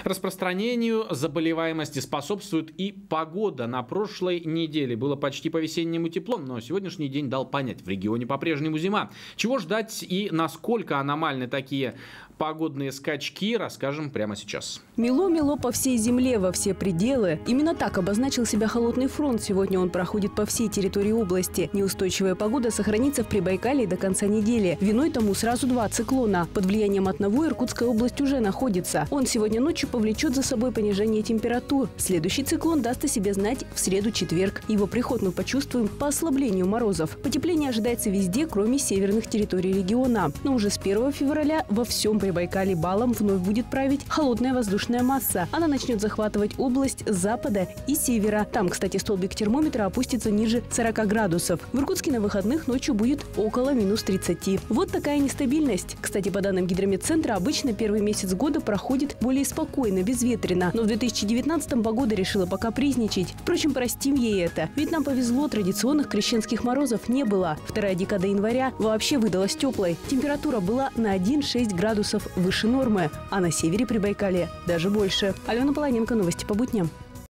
Распространению заболеваемости способствует и погода. На прошлой неделе было почти по-весеннему тепло, но сегодняшний день дал понять, в регионе по-прежнему зима. Чего ждать и насколько аномальны такие погодные скачки, расскажем прямо сейчас. Мело-мело по всей земле, во все пределы. Именно так обозначил себя холодный фронт. Сегодня он проходит по всей территории области. Неустойчивая погода сохранится в Прибайкалье до конца недели. Виной тому сразу два циклона. Под влиянием одного Иркутская область уже находится. Он сегодня ночью повлечет за собой понижение температур. Следующий циклон даст о себе знать в среду-четверг. Его приход мы почувствуем по ослаблению морозов. Потепление ожидается везде, кроме северных территорий региона. Но уже с 1 февраля во всем Прибайкалье балом вновь будет править холодная воздушная масса. Она начнет захватывать область с запада и севера. Там, кстати, столбик термометра опустится ниже 40 градусов. В Иркутске на выходных ночью будет около минус 30. Вот такая нестабильность. Кстати, по данным Гидрометцентра, обычно первый месяц года проходит более спокойно, безветренно. Но в 2019-м погода решила покапризничать. Впрочем, простим ей это. Ведь нам повезло, традиционных крещенских морозов не было. Вторая декада января вообще выдалась теплой. Температура была на 1,6 градусов выше нормы, а на севере Прибайкалья даже больше. Алена Полоненко, новости по будням.